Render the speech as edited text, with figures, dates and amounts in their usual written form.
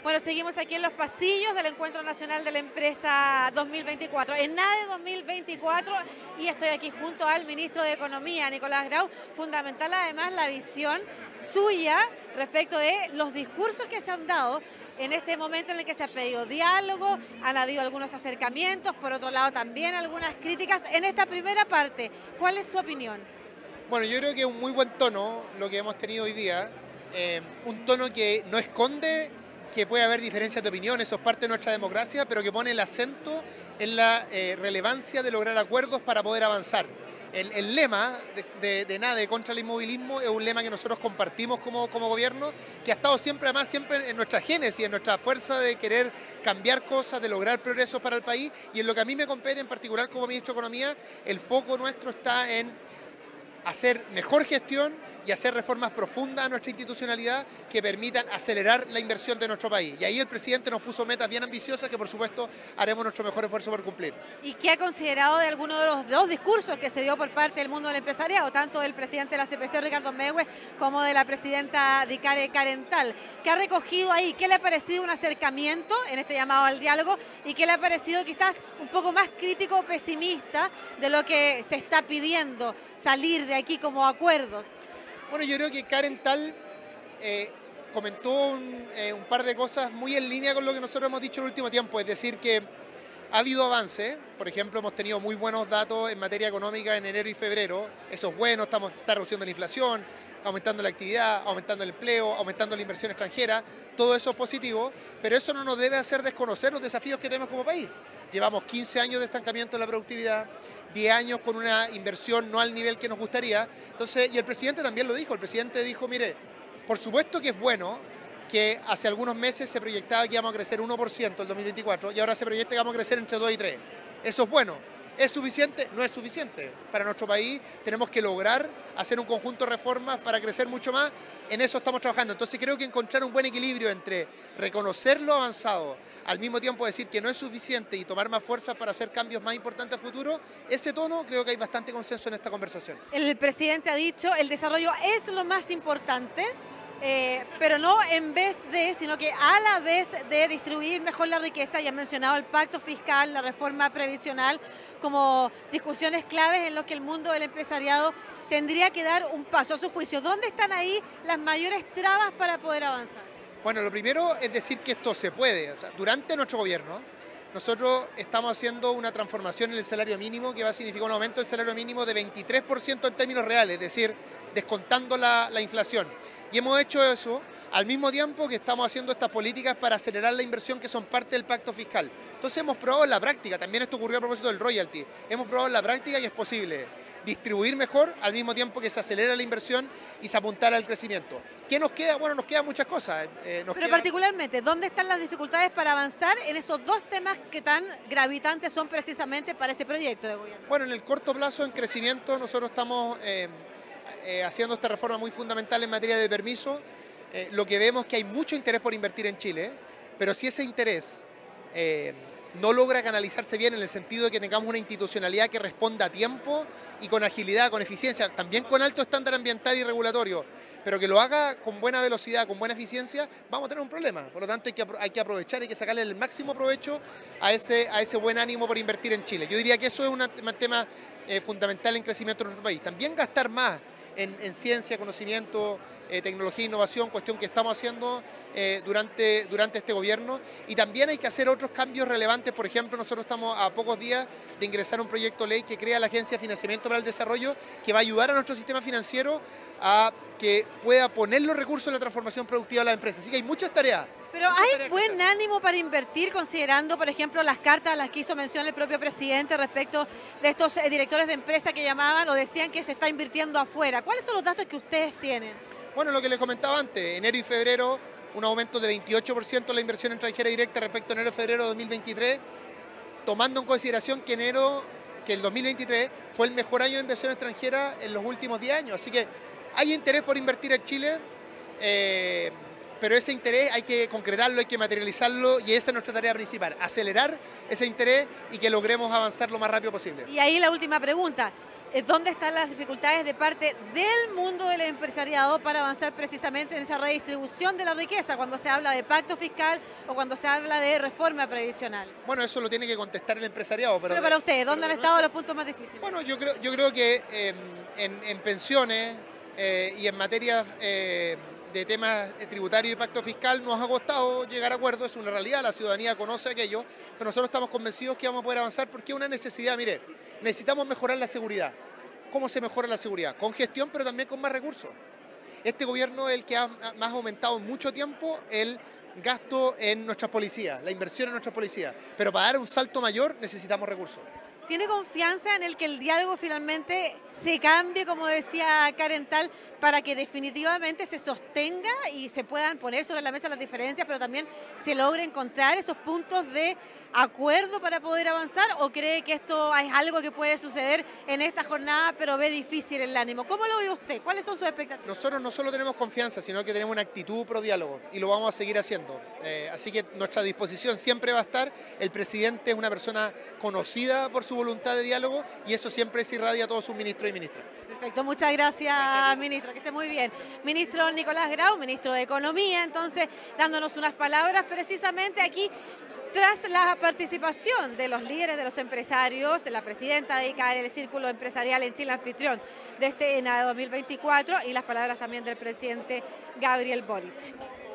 Bueno, seguimos aquí en los pasillos del Encuentro Nacional de la Empresa 2024, ENADE 2024, y estoy aquí junto al Ministro de Economía, Nicolás Grau. Fundamental además la visión suya respecto de los discursos que se han dado en este momento en el que se ha pedido diálogo, han habido algunos acercamientos, por otro lado también algunas críticas. En esta primera parte, ¿cuál es su opinión? Bueno, yo creo que es un muy buen tono lo que hemos tenido hoy día, un tono que no esconde que puede haber diferencias de opinión, eso es parte de nuestra democracia, pero que pone el acento en la relevancia de lograr acuerdos para poder avanzar. El lema de ENADE contra el inmovilismo es un lema que nosotros compartimos como gobierno, que ha estado siempre, además, siempre en nuestra génesis, en nuestra fuerza de querer cambiar cosas, de lograr progresos para el país, y en lo que a mí me compete en particular como ministro de Economía, el foco nuestro está en hacer mejor gestión y hacer reformas profundas a nuestra institucionalidad que permitan acelerar la inversión de nuestro país. Y ahí el presidente nos puso metas bien ambiciosas que por supuesto haremos nuestro mejor esfuerzo por cumplir. ¿Y qué ha considerado de alguno de los dos discursos que se dio por parte del mundo del empresariado, tanto del presidente de la CPC, Ricardo Mehues, como de la presidenta de ICARE, Karen Tal? ¿Qué ha recogido ahí? ¿Qué le ha parecido un acercamiento en este llamado al diálogo? ¿Y qué le ha parecido quizás un poco más crítico o pesimista de lo que se está pidiendo salir de aquí como acuerdos? Bueno, yo creo que Karen Tal comentó un par de cosas muy en línea con lo que nosotros hemos dicho en el último tiempo, es decir, que ha habido avance. Por ejemplo, hemos tenido muy buenos datos en materia económica en enero y febrero, eso es bueno, está reduciendo la inflación, aumentando la actividad, aumentando el empleo, aumentando la inversión extranjera, todo eso es positivo, pero eso no nos debe hacer desconocer los desafíos que tenemos como país. Llevamos 15 años de estancamiento en la productividad, 10 años con una inversión no al nivel que nos gustaría. Entonces, y el presidente también lo dijo, el presidente dijo, mire, por supuesto que es bueno que hace algunos meses se proyectaba que íbamos a crecer 1% el 2024 y ahora se proyecta que vamos a crecer entre 2 y 3. Eso es bueno. ¿Es suficiente? No es suficiente. Para nuestro país tenemos que lograr hacer un conjunto de reformas para crecer mucho más. En eso estamos trabajando. Entonces creo que encontrar un buen equilibrio entre reconocer lo avanzado, al mismo tiempo decir que no es suficiente y tomar más fuerzas para hacer cambios más importantes a futuro, ese tono creo que hay bastante consenso en esta conversación. El presidente ha dicho el desarrollo es lo más importante, pero no en vez de, sino que a la vez de distribuir mejor la riqueza. Ya han mencionado el pacto fiscal, la reforma previsional, como discusiones claves en lo que el mundo del empresariado tendría que dar un paso a su juicio. ¿Dónde están ahí las mayores trabas para poder avanzar? Bueno, lo primero es decir que esto se puede. O sea, durante nuestro gobierno, nosotros estamos haciendo una transformación en el salario mínimo que va a significar un aumento del salario mínimo de 23% en términos reales, es decir, descontando la inflación. Y hemos hecho eso al mismo tiempo que estamos haciendo estas políticas para acelerar la inversión que son parte del pacto fiscal. Entonces hemos probado en la práctica, también esto ocurrió a propósito del royalty, hemos probado en la práctica y es posible distribuir mejor al mismo tiempo que se acelera la inversión y se apuntala al crecimiento. ¿Qué nos queda? Bueno, nos quedan muchas cosas. Pero particularmente, ¿dónde están las dificultades para avanzar en esos dos temas que tan gravitantes son precisamente para ese proyecto de gobierno? Bueno, en el corto plazo, en crecimiento, nosotros estamos haciendo esta reforma muy fundamental en materia de permiso. Lo que vemos es que hay mucho interés por invertir en Chile, pero si ese interés no logra canalizarse bien en el sentido de que tengamos una institucionalidad que responda a tiempo y con agilidad, con eficiencia, también con alto estándar ambiental y regulatorio, pero que lo haga con buena velocidad, con buena eficiencia, vamos a tener un problema. Por lo tanto, hay que aprovechar, hay que sacarle el máximo provecho a ese buen ánimo por invertir en Chile. Yo diría que eso es un tema fundamental en crecimiento de nuestro país. También gastar más en ciencia, conocimiento, tecnología e innovación, cuestión que estamos haciendo durante este gobierno. Y también hay que hacer otros cambios relevantes. Por ejemplo, nosotros estamos a pocos días de ingresar un proyecto de ley que crea la Agencia de Financiamiento para el Desarrollo, que va a ayudar a nuestro sistema financiero a que pueda poner los recursos en la transformación productiva de las empresas. Así que hay muchas tareas. Pero hay buen ánimo para invertir, considerando, por ejemplo, las cartas a las que hizo mención el propio presidente respecto de estos directores de empresa que llamaban o decían que se está invirtiendo afuera. ¿Cuáles son los datos que ustedes tienen? Bueno, lo que les comentaba antes, enero y febrero, un aumento de 28% en la inversión extranjera directa respecto a enero y febrero de 2023, tomando en consideración que el 2023 fue el mejor año de inversión extranjera en los últimos 10 años. Así que hay interés por invertir en Chile, pero ese interés hay que concretarlo, hay que materializarlo y esa es nuestra tarea principal, acelerar ese interés y que logremos avanzar lo más rápido posible. Y ahí la última pregunta. ¿Dónde están las dificultades de parte del mundo del empresariado para avanzar precisamente en esa redistribución de la riqueza cuando se habla de pacto fiscal o cuando se habla de reforma previsional? Bueno, eso lo tiene que contestar el empresariado. Pero para ustedes, ¿dónde han estado los puntos más difíciles? Bueno, yo creo que en pensiones y en materia de temas tributarios y pacto fiscal nos ha costado llegar a acuerdos, es una realidad, la ciudadanía conoce aquello, pero nosotros estamos convencidos que vamos a poder avanzar porque es una necesidad. Mire, necesitamos mejorar la seguridad. ¿Cómo se mejora la seguridad? Con gestión, pero también con más recursos. Este gobierno es el que ha más aumentado en mucho tiempo el gasto en nuestras policías, la inversión en nuestras policías, pero para dar un salto mayor necesitamos recursos. ¿Tiene confianza en el que el diálogo finalmente se cambie, como decía Karen Tal, para que definitivamente se sostenga y se puedan poner sobre la mesa las diferencias, pero también se logre encontrar esos puntos de acuerdo para poder avanzar? ¿O cree que esto es algo que puede suceder en esta jornada, pero ve difícil el ánimo? ¿Cómo lo ve usted? ¿Cuáles son sus expectativas? Nosotros no solo tenemos confianza, sino que tenemos una actitud pro diálogo y lo vamos a seguir haciendo. Así que nuestra disposición siempre va a estar. El presidente es una persona conocida por su voluntad de diálogo y eso siempre se irradia a todos sus ministros y ministras. Perfecto, muchas gracias, ministro, que esté muy bien. Ministro Nicolás Grau, ministro de Economía, entonces dándonos unas palabras precisamente aquí tras la participación de los líderes de los empresarios, la presidenta de ICAER, el Círculo Empresarial en Chile anfitrión de este ENADE 2024 y las palabras también del presidente Gabriel Boric.